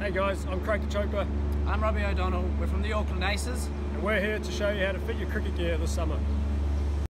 Hey guys, I'm Craig I'm Robbie O'Donnell. We're from the Auckland Aces. and we're here to show you how to fit your cricket gear this summer.